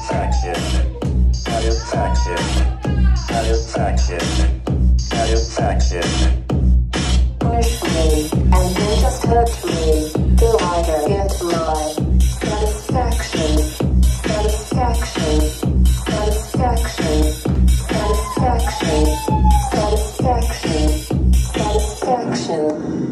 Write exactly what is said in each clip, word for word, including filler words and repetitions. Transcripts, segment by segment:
Satisfaction. Satisfaction. Satisfaction. Satisfaction. Push me, and then just hurt me, till I get my satisfaction. Satisfaction. Satisfaction. Satisfaction. Satisfaction. Satisfaction.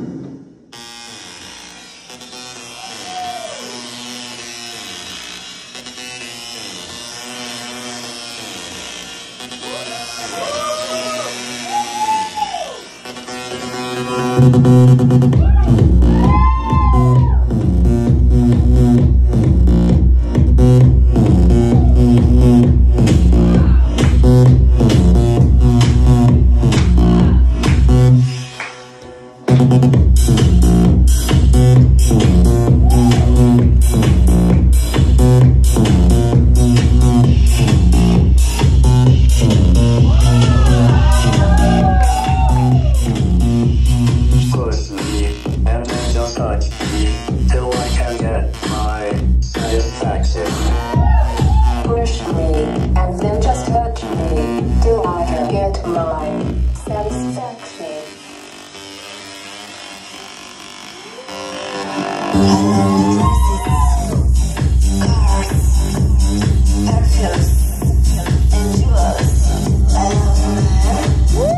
Touch me till I can get my satisfaction. Push me and then just hurt me till I can get my satisfaction. Cars, perfumes, and jewels. I love them.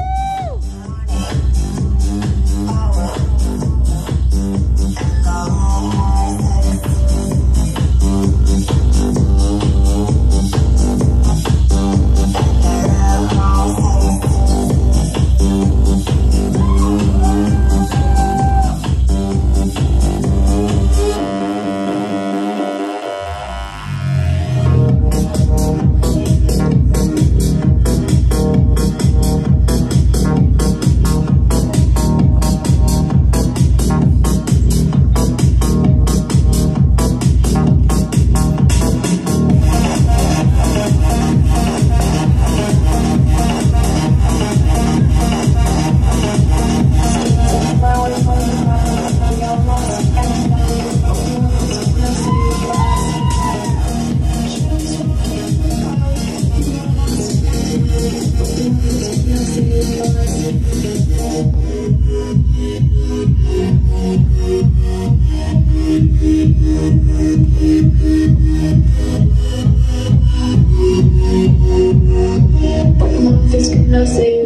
But love is gonna say